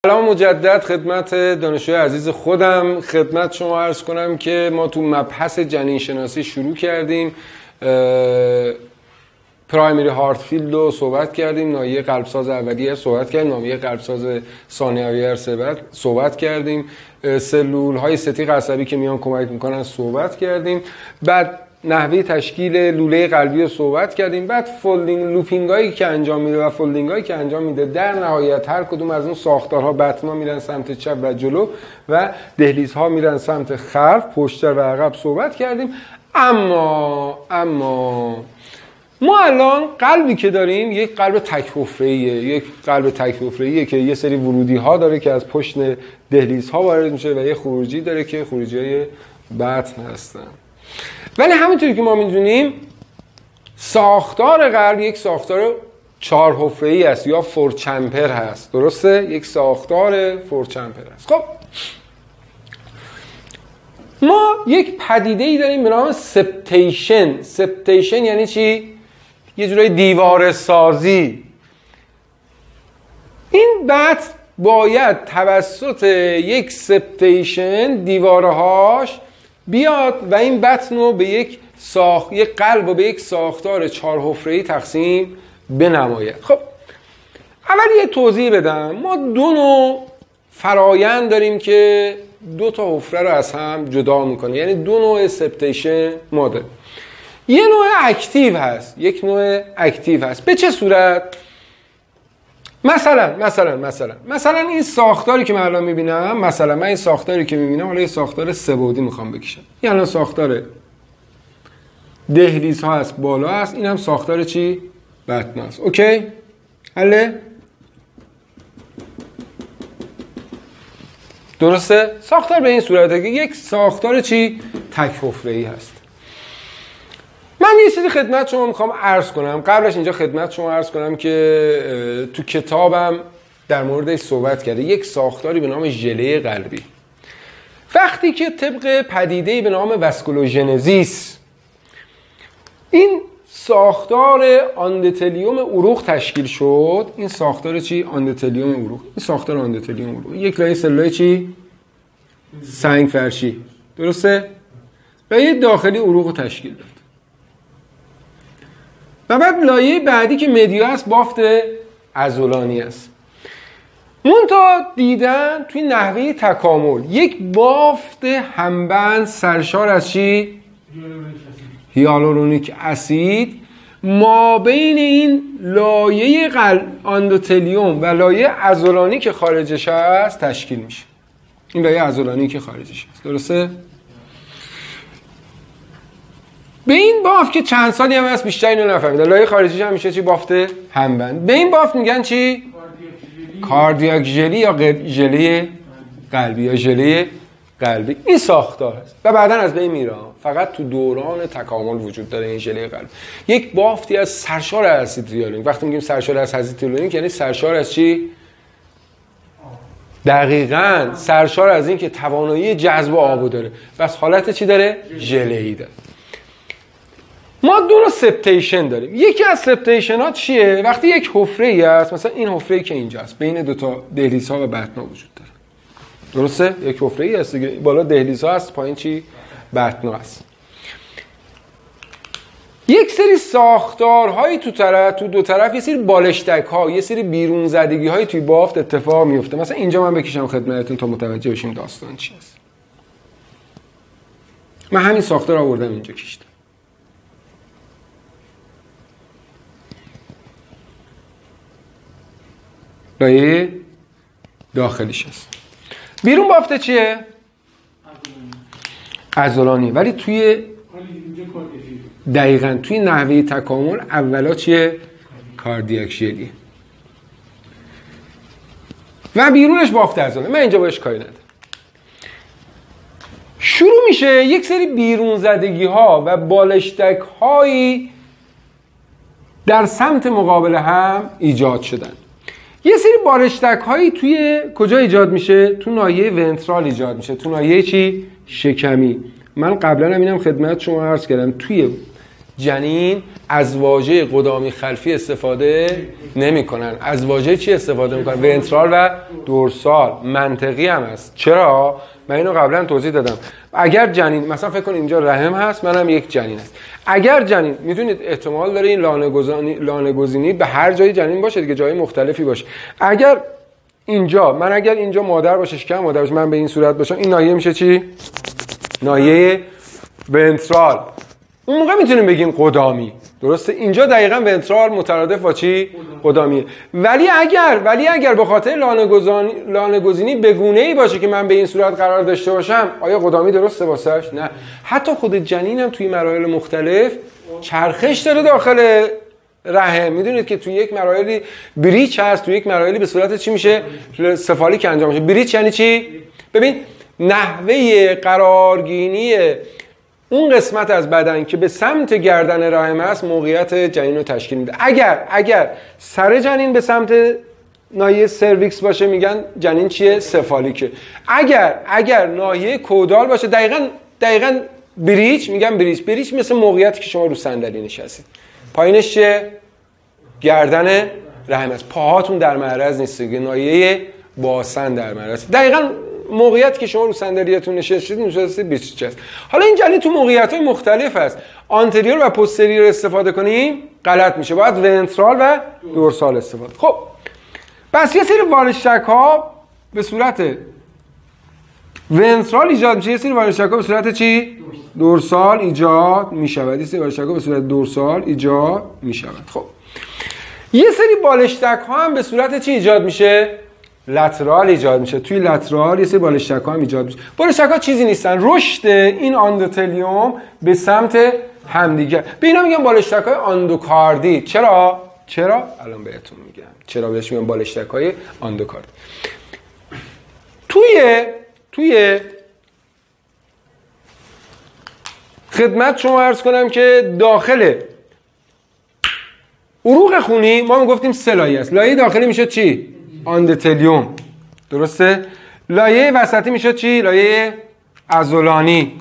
سلام مجدد خدمت دانشجوی عزیز خودم. خدمت شما عرض کنم که ما تو مبحث جنین شناسی شروع کردیم، پرایمری هارت فیلد رو صحبت کردیم، ناحیه قلبساز اولیه صحبت کردیم، ناحیه قلبساز ثانویه صحبت کردیم، سلول های ستیق عصبی که میان کمک میکنن صحبت کردیم، بعد نحوه تشکیل لوله قلبی رو صحبت کردیم، بعد فولدینگ لوپینگ هایی که انجام میده و فولدینگ هایی که انجام میده، در نهایت هر کدوم از اون ساختارها بطن‌ها میرن سمت چپ و جلو و دهلیزها میرن سمت خلف، پشت‌تر و عقب صحبت کردیم. اما ما الان قلبی که داریم یک قلب تک حفره‌ایه، که یه سری ورودی ها داره که از پشت دهلیزها وارد میشه و یه خروجی داره که خروجی‌های بطن هستن. ولی همونطوری که ما میدونیم ساختار قلب یک ساختار 4 حفره‌ای است یا فورچمپر هست. درسته؟ یک ساختار فورچمپر هست. خب ما یک پدیده‌ای داریم به نام سپتیشن. سپتیشن یعنی چی؟ یه جورای دیواره سازی. این بطن باید توسط یک سپتیشن دیوارهاش بیاد و این بطن رو به یک قلب رو به یک ساختار 4 حفره‌ای تقسیم بنماید. خب اول یه توضیح بدم. ما 2 نوع فرایند داریم که 2 تا حفره رو از هم جدا میکنه، یعنی 2 نوع سپتیشن ما داریم. یه نوع اکتیو هست، یک نوع اکتیو هست. به چه صورت؟ مثلا این ساختاری که من الان میبینم، من این ساختاری که میبینم حالا یه ساختار 3 بعدی میخوام بکشم. این الان ساختار دهلیز ها هست، بالا هست، این هم ساختار چی؟ بطن هست. اوکی؟ حله؟ درسته؟ ساختار به این صورته که یک ساختار چی؟ تک حفره‌ای هست. من یه چیزی خدمت شما میخوام عرض کنم. قبلش اینجا خدمت شما عرض کنم که تو کتابم در موردش صحبت کرده، یک ساختاری به نام ژله قلبی. وقتی که طبق پدیده‌ای به نام واسکولوژنزیس این ساختار اندوتلیوم عروق تشکیل شد، این ساختار چی؟ اندوتلیوم عروق. این ساختار اندوتلیوم عروق یک لایه سلولای چی؟ سنگ فرشی. درسته؟ و یه داخلی عروق تشکیل داد. و بعد لایه بعدی که مدیا است بافت عضلانی است. منتها دیدن توی نحوه تکامل یک بافت همبند سرشار از چی؟ هیالورونیک اسید ما بین این لایه اندوتلیوم و لایه عضلانی که خارجش هست تشکیل میشه. این لایه عضلانی که خارجش هست. درسته؟ به این بافت که چند سالی هم هست بیشتر اینو نفهمیدن، لایه خارجیش هم میشه چی؟ بافت همبند. به این بافت میگن چی؟ کاردیاک ژلی یا ژله قلبی یا ژله قلبی. این ساختار هست و بعداً از بین میره. فقط تو دوران تکامل وجود داره این ژله قلبی. یک بافتی از سرشار اسید هیالورونیک. وقتی میگیم سرشار از اسید هیالورونیک یعنی سرشار از چی؟ دقیقاً سرشار از این که توانایی جذب آبو داره. بس حالت چی داره؟ ژله‌ای داره. ما 2 نوع سپتیشن داریم. یکی از سپتیشن ها چیه؟ وقتی یک حفره‌ای هست، مثلا این حفره‌ای که اینجاست بین 2 تا دهلیزها و بطن‌ها وجود داره. درسته؟ یک حفره‌ای هست دیگه، بالا دهلیزها هست، پایین چی؟ بطن‌ها هست. یک سری ساختارهایی تو 2 طرف یه سری بالشتک‌ها، یه سری بیرون زدگی‌های توی بافت اتفاق میفته. مثلا اینجا من بکشم خدمتتون تا متوجه بشیم داستان چی است. من همین ساختار آوردم اینجا کشیدم. لایه داخلیش هست. بیرون بافته چیه؟ عضلانی. ولی توی دقیقاً توی نحوه تکامل اولا چیه؟ کاردیاک ژلی. و بیرونش بافته عضلانی. من اینجا باش کاری ندارم. شروع میشه یک سری بیرون زدگی ها و بالشتک هایی در سمت مقابل هم ایجاد شدن. یه سری بالشتک هایی توی کجا ایجاد میشه؟ تو ناحیه ونترال ایجاد میشه. تو ناحیه چی؟ شکمی. من قبلا هم اینم خدمت شما عرض کردم توی جنین از واژه قدامی خلفی استفاده نمیکنن. از واژه چی استفاده میکنن؟ ونترال و دورسال. منطقی هم است. چرا؟ من اینو قبلا توضیح دادم. اگر جنین مثلا فکر کن اینجا رحم هست، منم یک جنین هست. اگر جنین، میدونید احتمال داره این لانه گزینی به هر جای جنین باشه دیگه، جای مختلفی باشه. اگر اینجا مادر باشه، شکم مادر باشه، من به این صورت باشم، این ناحیه میشه چی؟ ناحیه ونترال. اون موقع میتونیم بگیم قدامی. درسته؟ اینجا دقیقاً ونترال مترادف با چی؟ قدامیه. ولی اگر به خاطر لانه گزینی به گونه‌ای باشه که من به این صورت قرار داشته باشم، آیا قدامی درسته واسش؟ نه. حتی خود جنینم توی مراحل مختلف چرخش داره داخل رحم. میدونید که توی یک مراحلی بریچ هست، توی یک مراحلی به صورت چی میشه؟ سفالیک انجام میشه. بریچ یعنی چی؟ ببین نحوه قرارگیری اون قسمت از بدن که به سمت گردن رحم است موقعیت جنین رو تشکیل میده. اگر سر جنین به سمت ناحیه سرویکس باشه میگن جنین چیه؟ سفالیکه. اگر ناحیه کودال باشه دقیقاً بریچ میگن بریچ مثل موقعیتی که شما رو صندلی نشستید. پایینش چیه؟ گردن رحم است. پاهاتون در معرض نیست، ناحیه باسن در معرض. دقیقاً موقعیت که شما رو صندلیتون نشستید بیچ است. حالا این جنین تو موقعیت‌های مختلف است. آنتریور و پوستریور استفاده کنیم غلط میشه. باید ونترال و دورسال استفاده. خب پس یه سری والشتک‌ها به صورت ونترال ایجاد میشه، یه سری والشتک‌ها به صورت چی؟ دورسال ایجاد میشود. یه سری والشتک‌ها به صورت دورسال ایجاد میشود. خب یه سری بالشتک‌ها هم به صورت چی ایجاد میشه؟ لترال ایجاد میشه. توی لترال یه سری بالشتک‌ها هم ایجاد میشه. بالشتک‌ها چیزی نیستن، رشد این اندوتلیوم به سمت همدیگه. به اینا میگن بالشتک‌های اندوکاردی. چرا؟ الان بهتون میگم. چرا بهش میگن بالشتک‌های اندوکاردی. توی خدمت شما عرض کنم که داخل عروق خونی ما میگفتیم 3 لایه است. لایه داخلی میشه چی؟ اندوتلیوم. درسته؟ لایه وسطی میشه چی؟ لایه عضلانی.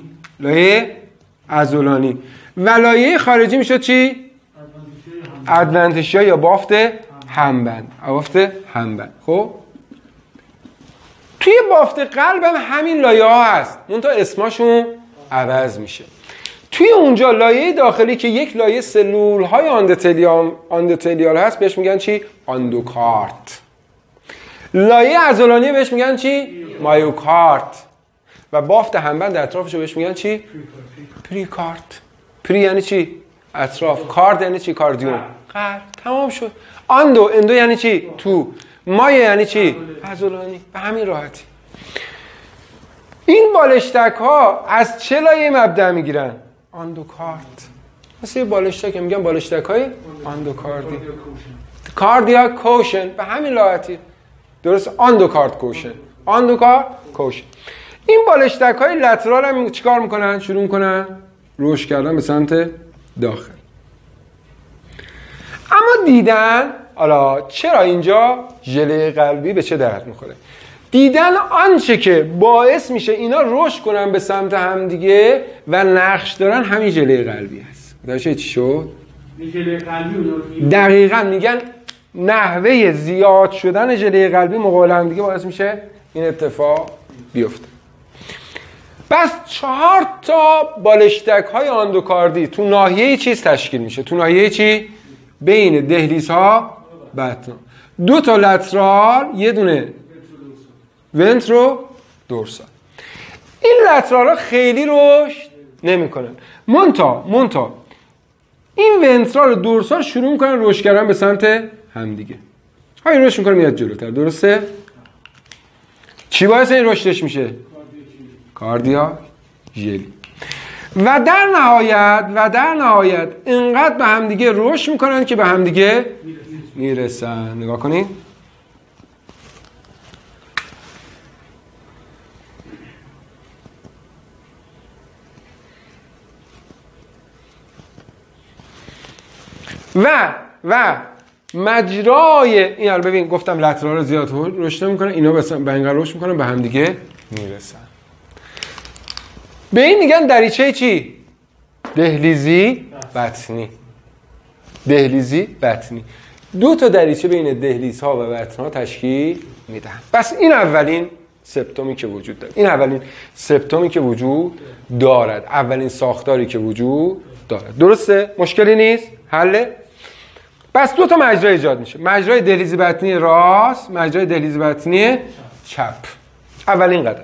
و لایه خارجی میشه چی؟ ادونتیشیا یا بافت همبند. خب توی بافت قلب هم همین لایه ها هست، منتها اسمشون عوض میشه. توی اونجا لایه داخلی که یک لایه سلول های اندوتلیال هست بهش میگن چی؟ اندوکارد. لایه عضلانی بهش میگن چی؟ مایوکارد. و بافت همبند در اطرافش بهش میگن چی؟ پریکارد. پری یعنی چی؟ اطراف. کارد یعنی چی؟ کاردیوم. قلب. تمام شد. اندو یعنی چی؟ تو. مایه یعنی چی؟ عضلانی. به همین راحتی. این بالشتک ها از چه لایه مبدأ میگیرن؟ اندوکارد. مثل یه بالشتک که میگن بالشتک های اندوکاردی. کاردیاک کوشن. به همین راحتی. درست؟ اندوکارد کوشن. این بالشتک های لترال هم چیکار میکنن؟ شروع میکنن رشد کردن به سمت داخل. اما دیدن حالا چرا اینجا ژله قلبی به چه درد میخوره؟ دیدن آنچه که باعث میشه اینا رشد کنن به سمت همدیگه و نقش دارن همین ژله قلبی هست. داشته چی شد؟ ژله قلبی دقیقاً میگن نحوه زیاد شدن ژله قلبی مقابل همدیگه باعث میشه این اتفاق بیفته. پس 4 تا بالشتک های اندوکاردی تو ناحیه چیز تشکیل میشه. تو ناحیه چی؟ بین دهلیزها بطن. 2 تا لترال، یه دونه ونترو دورسال. این لترال ها خیلی رشد نمی کنن. مونتا این ونترال و دورسال شروع میکنن رشد کردن به سمت همدیگه. های رشد میکنن میاد جلوتر. درسته؟ چی باعث این رشدش میشه؟ کاردیا ژلی. و در نهایت اینقدر به همدیگه رشد میکنن که به همدیگه میرسن. نگاه کنید. و مجرای این ببین گفتم لترال زیاد رشد میکنن، اینا به اینقدر رشد میکنن به همدیگه میرسن. به این میگن دریچه چی؟ دهلیزی بطنی. دهلیزی بطنی. 2 تا دریچه بین دهلیزها و بطنها تشکیل میدن. پس این اولین سپتومی که وجود داره. این اولین سپتومی که وجود دارد. اولین ساختاری که وجود دارد. درسته؟ مشکلی نیست؟ حله؟ پس 2 تا مجرا ایجاد میشه. مجرای دهلیزی بطنی راست، مجرای دهلیزی بطنی چپ. اولین قدم.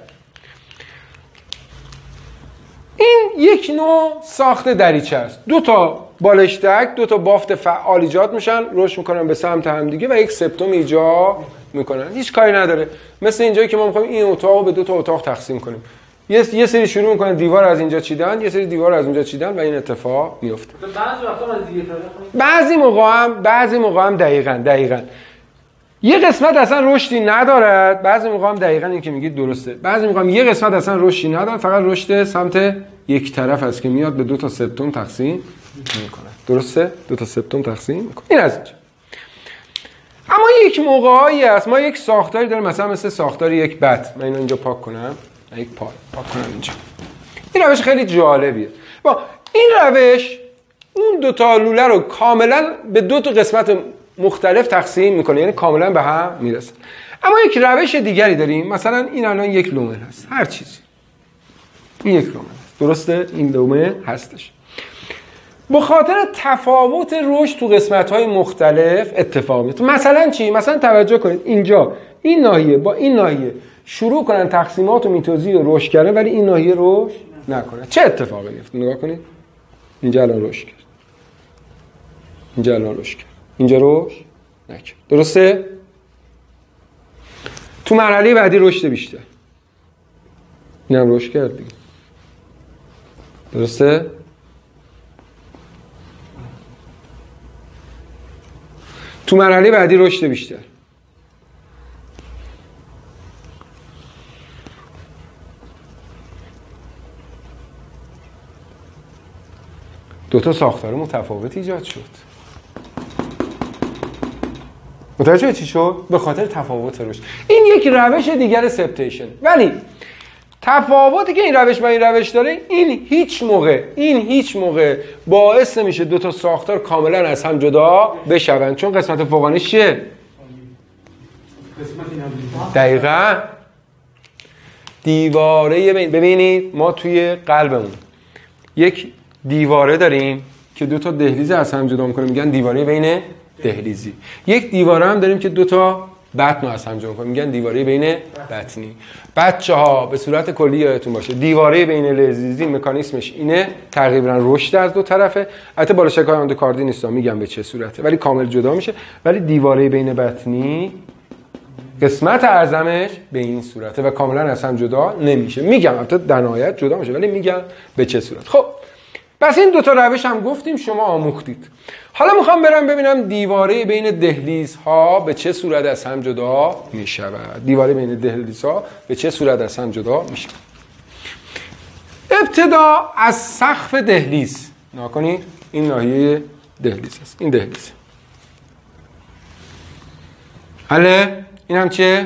این یک نوع ساخت دریچه است. 2 تا بالشتک، 2 تا بافت فعال ایجاد میشن، رشد میکنن به سمت هم دیگه و یک سپتوم ایجاد میکنن. هیچ کاری نداره. مثل اینجایی که ما میخوایم این اتاقو به 2 تا اتاق تقسیم کنیم. یه سری شروع میکنن دیوار از اینجا چیدن، یه سری دیوار از اونجا چیدن و این اتفاق میفته. بعضی موقع هم دقیقاً یه قسمت اصلا رشدی ندارد، بعضی موقع هم دقیقاً این که میگید درسته. بعضی موقع هم یه قسمت اصلا رشدی ندارد، فقط رشد سمت یک طرف است که میاد به 2 تا سپتوم تقسیم میکنه. درسته؟ 2 تا سپتوم تقسیم میکنه. این از اینجا. اما یک موقعی هست ما یک ساختاری داریم، مثلا مثل ساختار یک بط. من اینو اینجا پاک کنم. یک پاک کنم اینجا. این روش خیلی جالبیه. با این روش اون 2 تا لوله رو کاملا به 2 تا قسمت مختلف تقسیم میکنه، یعنی کاملا به هم میرسه. اما یک روش دیگری داریم، مثلا این الان یک لومن هست، هر چیزی این یک لومن هست. درسته؟ این لومن هستش. به خاطر تفاوت رشد تو قسمت‌های مختلف اتفاق میفته. مثلا چی؟ مثلا توجه کنید اینجا این ناحیه با این ناحیه شروع کنن تقسیمات و میتوزی و رشد کردن، ولی این ناحیه رشد نکنه. چه اتفاقی میفته؟ نگاه کنید. اینجا الان رشد کرد. اینجا الان رشد کرد. اینجا رشد نکرد. درسته؟ تو مرحله بعدی رشد بیشتر. اینم رشد کرد دیگه. درسته؟ تو مرحله بعدی رشد بیشتر. دو تا ساختار متفاوت ایجاد شد. متوجه چی شد؟ به خاطر تفاوت رشد. این یک روش دیگر سپتیشن. ولی تفاوتی که این روش با این روش داره، این هیچ موقع باعث نمیشه دو تا ساختار کاملا از هم جدا بشون، چون قسمت فوقانیش چیه؟ دقیقاً دیواره ببینید ما توی قلبمون یک دیواره داریم که دو تا دهلیز از هم جدا میکنه، میگن دیواره بین دهلیزی. یک دیواره هم داریم که دو تا بطن از هم جدا میکنه، میگن دیواره بین بطنی. بچه‌ها به صورت کلی یادتون باشه دیواره بین لذیذی مکانیسمش اینه، تقریبا رشد از دو طرفه. البته بالا شکای اندوکاردی نیست میگم به چه صورته، ولی کامل جدا میشه. ولی دیواره بین بطنی قسمت اعظمش به این صورته و کاملا از هم جدا نمیشه. میگم البته در نهایت جدا میشه، ولی میگم به چه صورت. خب پس این دو تا روش هم گفتیم شما آموختید. حالا میخوام برم ببینم دیواره بین دهلیزها به چه صورت از هم جدا میشود. دیواره بین دهلیزها به چه صورت از هم جدا میشود. ابتدا از سقف دهلیز نکنید، این ناحیه دهلیز است، این دهلیز. حاله این هم چه؟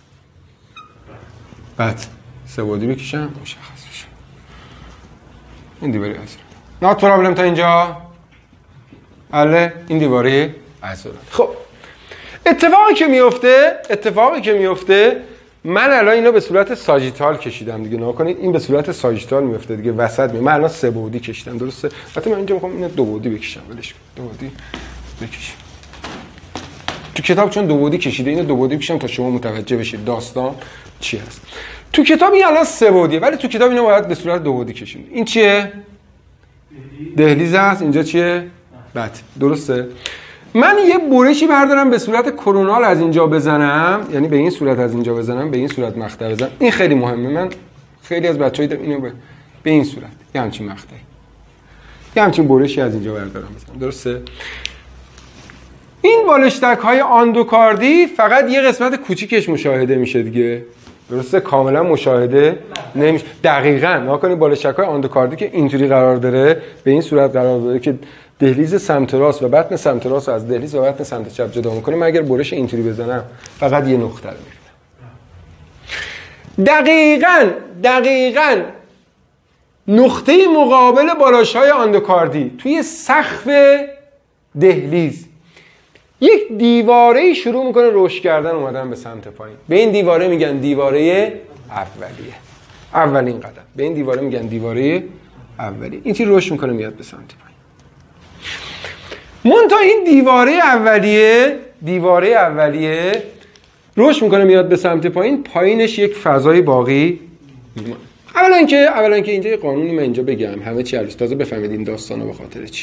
بعد سه بعدی بکشم مشخص بشه. این دیواره از not problem تا اینجا. حاله این دیواره از خب اتفاقی که میفته من الان اینو به صورت ساجیتال کشیدم دیگه. نگاه کنید این به صورت ساجیتال میفته دیگه، وسط من الان سه بعدی کشیدم. درسته؟ البته من اینجا میخوام اینو دو بعدی بکشم. ولش کن دو بعدی بکشم. تو کتاب چون دو بعدی کشیده اینو دو بعدی بکشم تا شما متوجه بشید داستان چی هست. تو کتاب این الان سه بعدیه، ولی تو کتاب اینو باید به صورت دو بعدی کشید. این چیه؟ دهلیز است. اینجا چیه؟ بط. درسته؟ من یه برشی بردارم به صورت کرونال از اینجا بزنم، یعنی به این صورت از اینجا بزنم، به این صورت مقطع بزنم. این خیلی مهمه. من خیلی از بچه‌ها دیدم اینو به این صورت، یه همچین مقطعی، یه همچین برشی از اینجا بردارم بزنم. درسته؟ این بالشتک‌های آندوکاردی فقط یه قسمت کوچیکش مشاهده میشه دیگه. درسته؟ کاملا مشاهده نمیشه. دقیقاً ناکنید بالشتک‌های آندوکاردی که اینجوری قرار داره، به این صورت قرار داره که دهلیز سمت راست و بطن سمت راست از دهلیز و بطن سمت چپ جدا می‌کنه. من اگر برش اینطوری بزنم فقط یه نقطه رو می‌بینم. دقیقاً نقطه مقابل بالاشای اندوکاردی توی سقف دهلیز یک دیواره شروع میکنه رشد کردن اومدن به سمت پایین. به این دیواره میگن دیواره اولیه. اولین قدم. به این دیواره میگن دیواره اولیه. این چی رشد میکنه میاد به سمت پایین. منتها این دیواره اولیه رشد میکنه میاد به سمت پایین. پایینش یک فضای باقی میمونه. اولا که اینجا یه قانونی من اینجا بگم، همه چی عروس تازه بفهمید این داستانو به خاطر چی.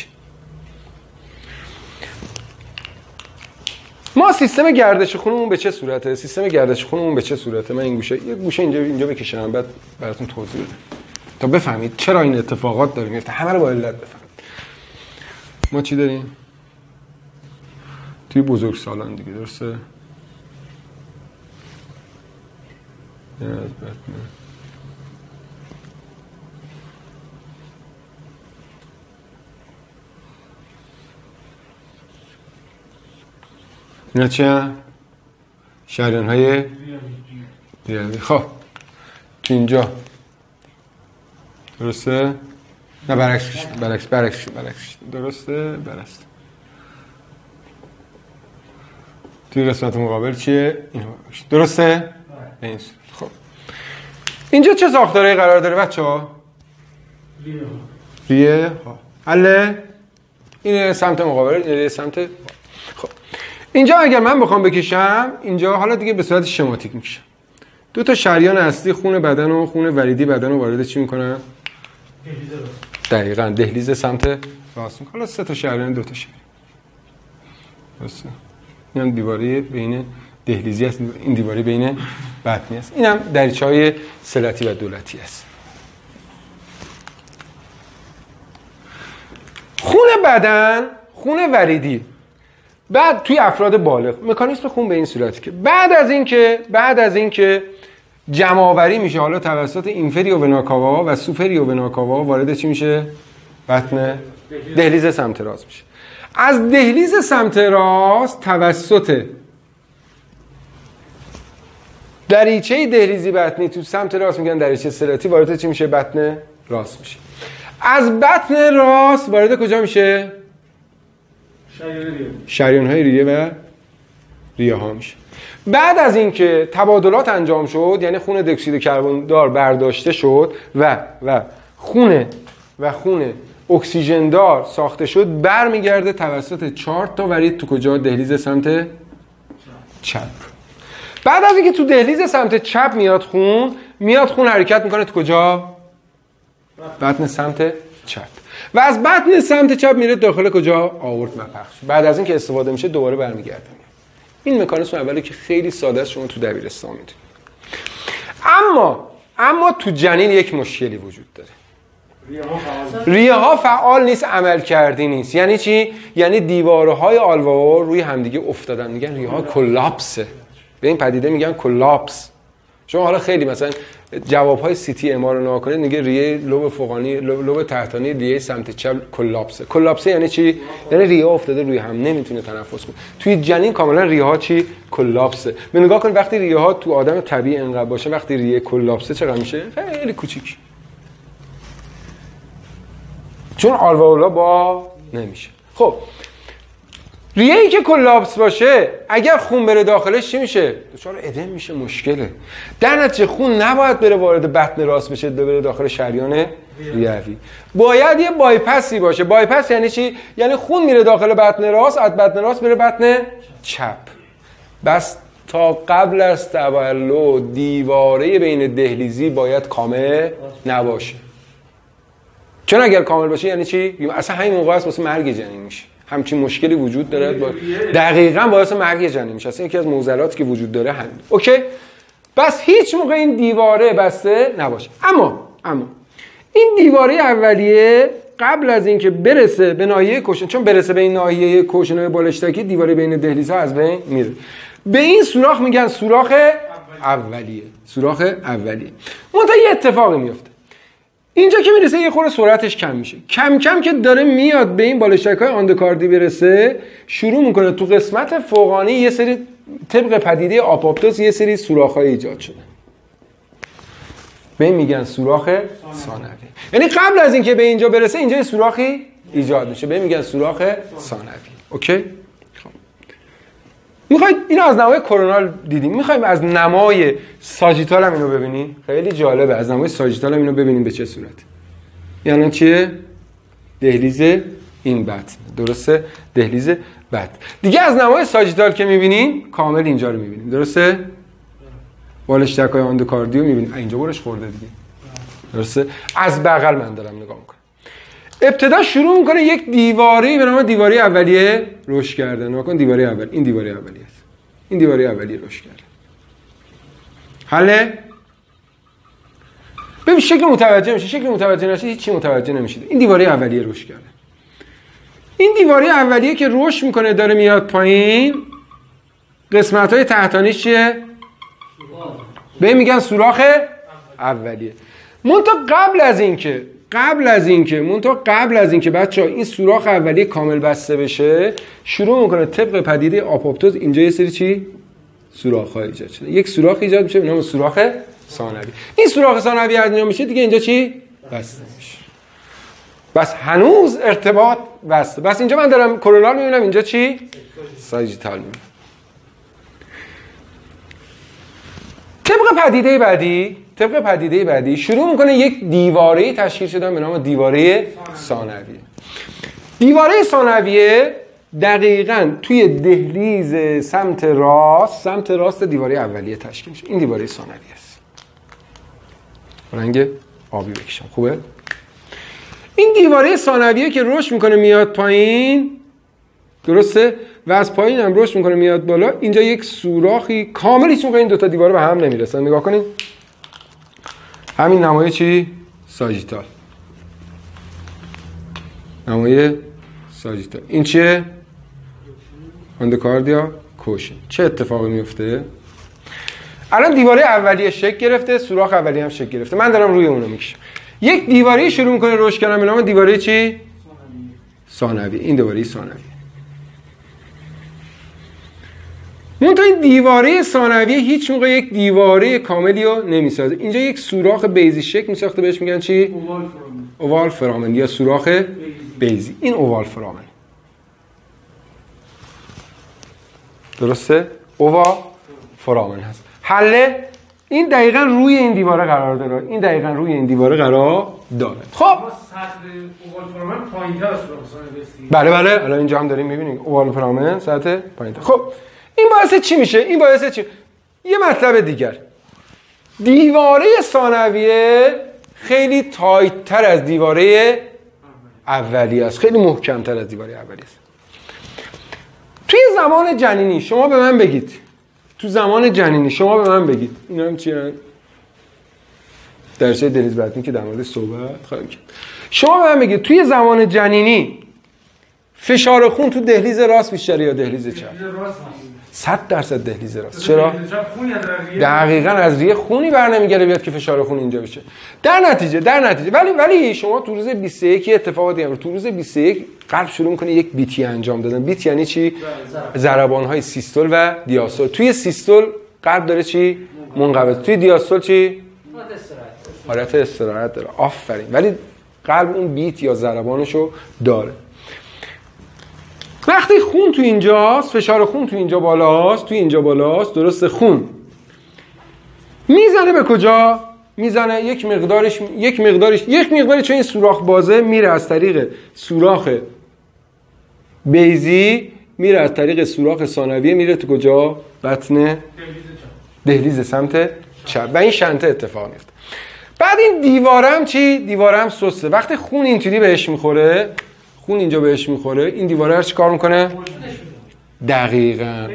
ما سیستم گردش خونمون به چه صورته؟ من این گوشه یه گوشه اینجا بکشم بعد براتون توضیح بدم تا بفهمید چرا این اتفاقات داره میفته. همه رو با علت بفهمید. ما چی داریم توی بزرگسالان دیگه، درسته؟ اینا چی هم؟ شریان های ریوی. خب تو اینجا درسته؟ نه برعکس درسته؟ برعکس. توی قسمت مقابل چیه؟ این درسته؟ به این صورت. خب اینجا چه ساختاری قرار داره بچه ها؟ ریه. حله؟ این سمت مقابل، این سمت. خب اینجا اگر من بخوام بکشم اینجا، حالا دیگه به صورت شماتیک میکشم. دو تا شریان اصلی خون بدن و خون وریدی بدن رو وارد چی میکنن؟ دقیقاً دهلیز سمت راست میکنه. حالا سه تا شریان، دو تا شریان. درسته؟ اینم دیواره بین دهلیزی است، این دیواره بین بطنی است. اینم دریچه‌های صلتی و دولتی است. خون بدن، خون وریدی. بعد توی افراد بالغ مکانیزم خون به این صورتی که بعد از اینکه جمع آوری میشه، حالا توسط اینفریو ونا کاوا و سوپریو ونا کاوا وارد چی میشه؟ بطن دهلیز سمت راست میشه. از دهلیز سمت راست توسط دریچه دهلیزی بطنی تو سمت راست میگن دریچه صلتی، وارد چی میشه؟ بطن راست میشه. از بطن راست وارد کجا میشه؟ شریان های ریه و ریه ها میشه. بعد از اینکه تبادلات انجام شد، یعنی خون دی اکسید کربن دار برداشته شد و خون اکسیژن دار ساخته شد، برمیگرده توسط 4 تا ورید تو کجا؟ دهلیز سمت چپ. بعد از اینکه تو دهلیز سمت چپ میاد خون حرکت میکنه تو کجا؟ بطن سمت چپ. و از بطن سمت چپ میره داخل کجا؟ آورت و پخش. بعد از اینکه استفاده میشه دوباره برمیگرده. این مکانیزم اولی که خیلی ساده است، شما تو دبیرستان میدونید. اما تو جنین یک مشکلی وجود داره. ریه ها فعال نیست، عمل کردی نیست. یعنی چی؟ یعنی دیوارهای آلوئول روی همدیگه افتادن. میگن ریه ها کلاپسه. به این پدیده میگن کلاپس. شما حالا خیلی مثلا جوابهای سی تی ام رو نگاه کنید، میگه ریه لوب فوقانی، لوب تحتانی ریه سمت چپ کلاپسه. کلاپسه یعنی چی؟ یعنی ریه افتاده روی هم، نمیتونه تنفس کنه. توی جنین کاملا ریه ها چی؟ کلاپسه. به نگاه کنید وقتی ریه ها تو آدم طبیعی انقدر باشه، وقتی ریه کلاپسه چقدر میشه؟ خیلی کوچیک. چون آلوئولا با نمیشه. خب ریه‌ای که کلاپس باشه، اگر خون بره داخلش چی میشه؟ دچار ادم میشه، مشکله. در نتیجه خون نباید بره وارد بطن راست بشه، بره داخل شریان ریوی. باید یه بایپسی باشه. بایپس یعنی چی؟ یعنی خون میره داخل بطن راست، از بطن راست بره بطن چپ. بس تا قبل از تولد دیواره بین دهلیزی باید کامل نباشه. چون اگر کامل باشه یعنی چی؟ اصلا همین موقع است واسه مرگ جنین میشه. همچین مشکلی وجود داره، دقیقاً باعث مرگ جنین میشه. اصلا یکی از معضلاتی که وجود داره همین. اوکی؟ بس هیچ موقع این دیواره بسته نباشه. اما این دیواره اولیه قبل از اینکه برسه به ناحیه کوشن، چون برسه به این ناحیه کوشن‌های بالشتکی، دیواره بین دهلیزها از بین میره. به این سوراخ میگن سوراخ اولیه. سوراخ اولیه. منتها یه اتفاقی میفته. اینجا که میرسه یه خورده سرعتش کم میشه. کم کم که داره میاد به این بالشتک‌های اندوکاردی برسه، شروع میکنه تو قسمت فوقانی یه سری طبق پدیده آپوپتوز یه سری سوراخ‌های ایجاد شده. به این میگن سوراخ ثانوی. یعنی قبل از اینکه به اینجا برسه اینجا یه سوراخی ایجاد میشه، به این میگن سوراخ ثانوی. اوکی؟ خب میخواید اینو از نمای کورونال دیدیم، میخوایم از نمای ساجیتال هم اینو ببینیم. خیلی جالبه، از نمای ساجیتال هم اینو ببینیم به چه صورت. یعنی چیه؟ دهلیز این بطن، درسته؟ دهلیز بطن. دیگه از نمای ساجیتال که میبینیم کامل اینجا رو میبینیم، درسته؟ بالشتکای اندوکاردیو میبینیم، اینجا برش خورده دیگه، درسته؟ از بغل من دارم نگاه میکنم. ابتدا شروع میکنه یک دیواری به نام دیواری اولیه رشد کردن. نگاه کن دیواری اول، این دیواری اولیه است، این دیواری اولیه رشد کرده. حله؟ ببین شکل متوجه میشه، شکل متوجه نشه هیچ چی متوجه نمیشه. این دیواری اولیه رشد کرده. این دیواری اولیه که رشد میکنه داره میاد پایین، قسمت‌های تحتانیش چیه؟ به این میگن سوراخ اولیه. منتها قبل از اینکه بچه‌ها این سوراخ اولیه کامل بسته بشه، شروع میکنه طبق پدیده آپوپتوز اینجا یه سری چی؟ سوراخ‌ها ایجاد شده. یک سوراخ ایجاد میشه به نام سوراخ ثانوی. این سوراخ ثانوی انجام میشه دیگه اینجا چی؟ بسته میشه. بس هنوز ارتباط بسته. بس اینجا من دارم کورونال میبینم، اینجا چی؟ ساجیتال میبینم. طبق پدیده بعدی شروع میکنه یک دیواره تشکیل شدن به نام دیواره ثانویه. دیواره ثانویه دقیقاً توی دهلیز سمت راست دیواره اولیه تشکیل میشه. این دیواره ثانویه است. رنگ آبی بکشم، خوبه؟ این دیواره ثانویه که رشد میکنه میاد پایین، درسته؟ و از پایین هم رشد میکنه میاد بالا. اینجا یک سوراخی کامل، هیچ موقع این دوتا دیواره به هم نمیرسن. نگاه کنید، همین نمای چی؟ ساجیتال. نمای ساجیتال. این چیه؟ اندوکاردیا کوشن. چه اتفاقی میفته؟ الان دیواره اولیه شکل گرفته، سوراخ اولیه هم شکل گرفته. من دارم روی اونو میکشم. یک دیواره شروع میکنه رشد کردن به نام دیواره چی؟ ثانوی. این دیواره ثانوی. منتها این دیواره ثانویه هیچ موقع یک دیواره کاملی رو نمیسازه. اینجا یک سوراخ بیزی شکل میساخته، بهش میگن چی؟ اووال فرامن یا سوراخ بیزی. این اووال فرامن، درسته؟ اووال فرامن هست. حله این دقیقاً روی این دیواره قرار داره. این دقیقاً روی این دیواره قرار داره. خب سطح اووال فرامن پایین‌تر از سوراخ ثانوی. بله الان اینجا هم داریم می‌بینید اووال فرامن سطح پایین‌تر. خب این باعث چی میشه؟ یه مطلب دیگر، دیواره ثانویه خیلی تایت‌تر از دیواره اولیه است، خیلی محکم‌تر از دیواره اولیه است. توی زمان جنینی شما به من بگید، اینا هم چی هستن؟ درسه دهلیز بطنی که در مورد صحبت خواهیم کرد. شما به من بگید توی زمان جنینی فشار خون تو دهلیز راست بیشتره یا دهلیز چپ؟ 100% دهلیز راست. چرا؟ دقیقاً از ریه خونی برنمیگره بیاد که فشار خون اینجا بشه. در نتیجه ولی شما تو روز 21 اتفاقاتی هم تو روز 21 قلب شروع میکنه یک بیتی انجام دادن. بیت یعنی چی؟ ضربان‌های سیستول و دیاستول. توی سیستول قلب داره چی؟ منقبض. توی دیاستول چی؟ حالت استراحت داره. آفرین. ولی قلب اون بیت یا ضربانشو داره. وقتی خون تو اینجاست، فشار خون تو اینجا بالاست، درسته؟ خون میزنه به کجا؟ میزنه یک مقدارش چون این سوراخ بازه میره از طریق سوراخ بیزی، میره از طریق سوراخ ثانویه، میره تو کجا؟ بطن دهلیز سمت چپ و این شنطه اتفاق میفته. بعد این دیوارم چی؟ دیوارم سسته. وقتی خون اینطوری بهش میخوره، خون اینجا بهش میخوره، این دیواره رو چیکار میکنه؟ دقیقاً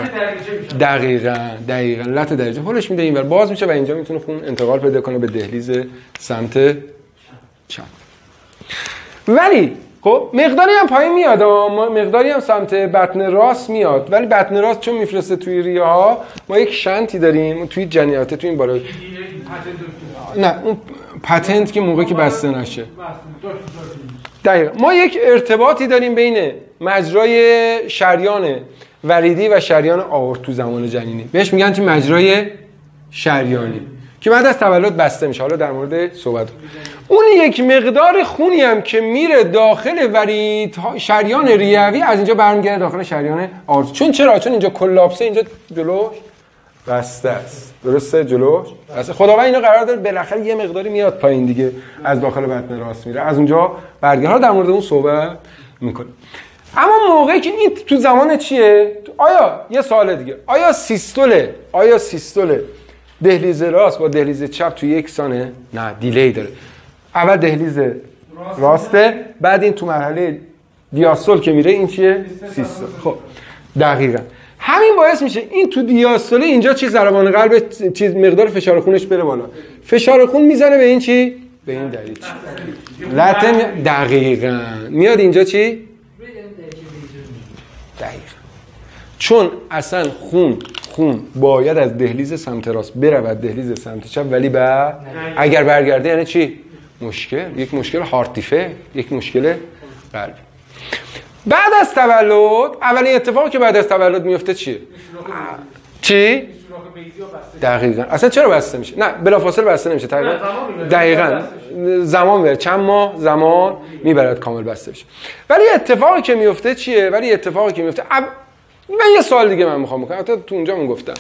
لط دریجه هولش میده اینور، باز میشه و اینجا میتونه خون انتقال پیدا کنه به دهلیز سمت چپ. ولی خب مقداری هم پایین میاد، مقداری هم سمت بطن راست میاد، ولی بطن راست چون میفرسته توی ریه ها، ما یک شنتی داریم توی جنیاته، توی این بالا. نه اون پتنت که موقعی که بسته نشه. دقیقا ما یک ارتباطی داریم بین مجرای شریان وریدی و شریان آورت تو زمان جنینی، بهش میگن چی؟ مجرای شریانی، که بعد از تولد بسته میشه. حالا در مورد صحبت اون یک مقدار خونی هم که میره داخل شریان ریوی از اینجا برمیگرده داخل شریان آرزو. چون اینجا کلاپسه، اینجا جلوش بسته است، درسته؟ جلوش بسته. خداوند اینا قرار داره بالاخره یه مقداری میاد پایین دیگه، از داخل بطن راست میره، از اونجا برگرده. حالا در مورد اون صحبت میکنه. اما موقعی که این تو زمان چیه؟ آیا یه سوال دیگه، آیا سیستول دهلیز راست با دهلیز چپ تو یک سانه؟ نه، دیلی داره. اول دهلیز راسته، بعد این تو مرحله دیاستول که میره این چیه؟ سیستول. خب دقیقاً همین باعث میشه این تو دیاستول اینجا چی ضربان قلب چیز مقدار فشار خونش بره بالا. فشار خون میزنه به این چی؟ به این دریچه. لطم دقیقاً میاد اینجا چی؟ دقیقاً. چون اصلا خون باید از دهلیز سمت راست برود دهلیز سمت چپ، ولی بعد اگر برگرده یعنی چی؟ یک مشکل هارت دیفکت، یک مشکل قلبی. بعد از تولد اولین اتفاقی که بعد از تولد میفته چیه؟ چی؟ دقیقاً. اصلا چرا بسته میشه؟ نه بلافاصله بسته نمیشه. دقیقاً زمان میبره، چند ماه زمان میبرد کامل بسته بشه. ولی اتفاقی که میفته چیه؟ من یه سوال دیگه من میخوام بکنم، تو اونجا من گفتم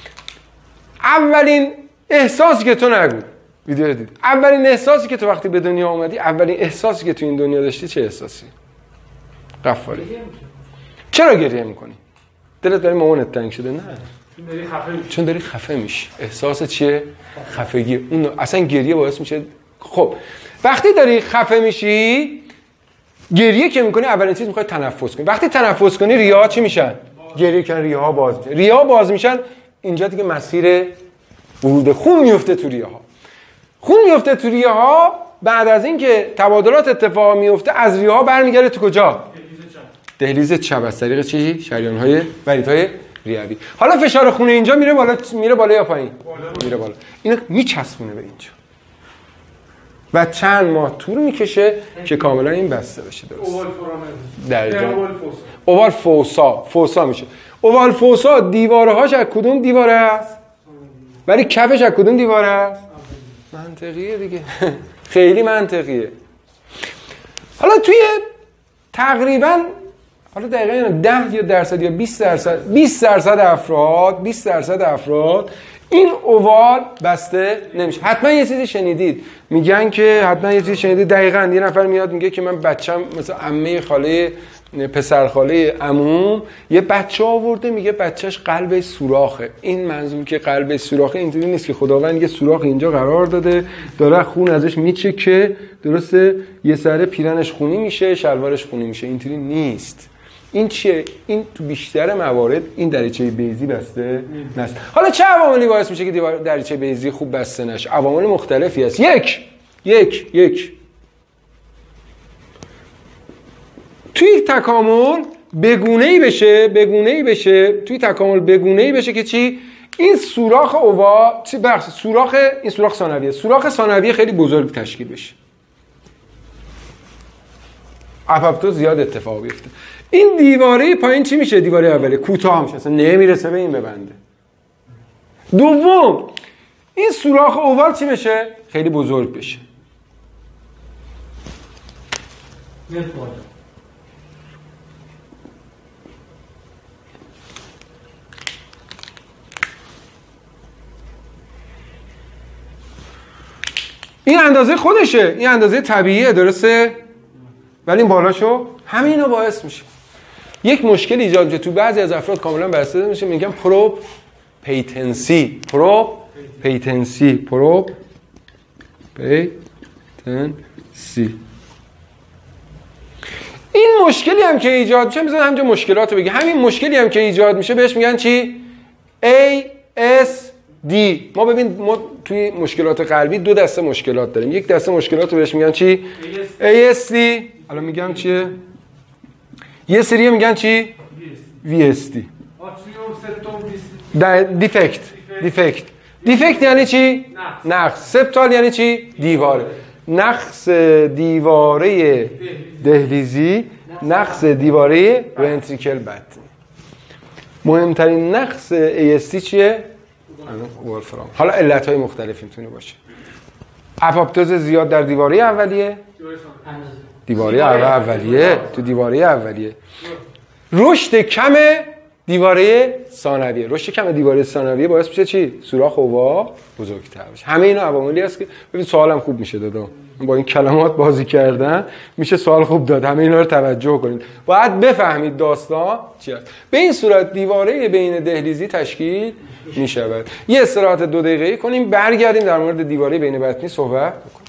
اولین احساسی که تو نگو ویدیو دید، اولین احساسی که تو وقتی به دنیا اومدی، اولین احساسی که تو این دنیا داشتی چه احساسی؟ قفاری. چرا گریه میکنی؟ دلت برای مامانت تنگ شده؟ نه، چون داری خفه میشی. احساس چیه؟ خفگی. اون اصلا گریه باعث میشه. خب وقتی داری خفه میشی، گریه که میکنی اولین چیز میخوای تنفس کنی. وقتی تنفس کنی ریه‌ها چی میشن؟ گریه کنن، ریه‌ها باز میشن. ریه‌ها باز میشن، اینجا دیگه مسیر ورود خون میفته تو ریه‌ها. بعد از اینکه تبادلات اتفاق میفته از ریه‌ها برمیگرده تو کجا؟ دهلیز چپ از طریق چی؟ شریان‌های وریدهای ریوی. حالا فشار خون اینجا میره بالا یا پایین؟ میره بالا. اینو میچسبونه به اینجا و چند ماه طول میکشه که کاملا این بسته بشه. درست. اووال فوسا میشه. اووال فوسا دیوارهاش از کدوم دیواره است؟ ولی کفش از کدوم دیواره است؟ منطقیه دیگه. خیلی منطقیه. حالا توی تقریبا دقیقاً 10% یا 20% افراد این اووال بسته نمیشه. حتما یه چیزی شنیدید، میگن که حتما یه چیزی شنیدید. دقیقاً یه نفر میاد میگه که من بچم مثلا عمه خاله پسر خاله عموم یه بچه آورده، میگه بچهش قلبش سوراخه. این منظور که قلبش سوراخه اینطوری نیست که خداوند یه سوراخ اینجا قرار داده داره خون ازش میچکه، درسته؟ یه سره پیرنش خونی میشه، شلوارش خونی میشه. اینطوری نیست. این چیه؟ این تو بیشتر موارد این دریچه بیضی بسته نشه. حالا چه عواملی باعث میشه که دریچه بیضی خوب بسته نشه؟ عوامل مختلفی هست. یک توی تکامل بگونه‌ای بشه که چی؟ این سوراخ اووا این سوراخ ثانویه خیلی بزرگ تشکیل بشه. اپاپتوز زیاد اتفاق بیفته. این دیواره پایین چی میشه؟ دیواره اوله کوتاه میشه، اصلا نمیرسه به این ببنده. دوم این سوراخ اووال چی بشه؟ خیلی بزرگ بشه. این اندازه خودشه، این اندازه طبیعیه، درسته؟ ولی این بالاشو همینو باعث میشه یک مشکل ایجاد میشه تو بعضی از افراد کاملا بسته میشه. میگن پروب پیتنسی. این مشکلی هم که ایجاد میشه، میذارم همینجا مشکلاتو بگی. همین مشکلی هم که ایجاد میشه بهش میگن چی؟ ASD. ما توی مشکلات قلبی دو دسته مشکلات داریم. یک دسته مشکلات رو بهش میگن چی؟ ASD. حالا میگم چیه؟ یه سری میگن چی؟ VSD. دیفکت یعنی چی؟ نقص. سپتال یعنی چی؟ دیواره. نقص دیواره دهلیزی، نقص دیواره ونتریکل بطنی. مهمترین نقص ASD چیه؟ اوال فرامن. حالا علت‌های مختلفی میتونه باشه. اپوپتوز زیاد در دیواره اولیه، دیواره اولیه، تو دیواره اولیه. رشد کم دیواره ثانویه. رشد کم دیواره ثانویه باعث میشه چی؟ سوراخ اووا بزرگتر بشه. همه اینا عواملی هست که ببین سوالم خوب میشه دادا. با این کلمات بازی کردن میشه سوال خوب داد. همه اینا رو توجه کنید. باید بفهمید داستان چی است. به این صورت دیواره بین دهلیزی تشکیل میشود. یه استراحت 2 دقیقه‌ای کنیم، برگردیم در مورد دیواره بین بطنی صحبت کنیم.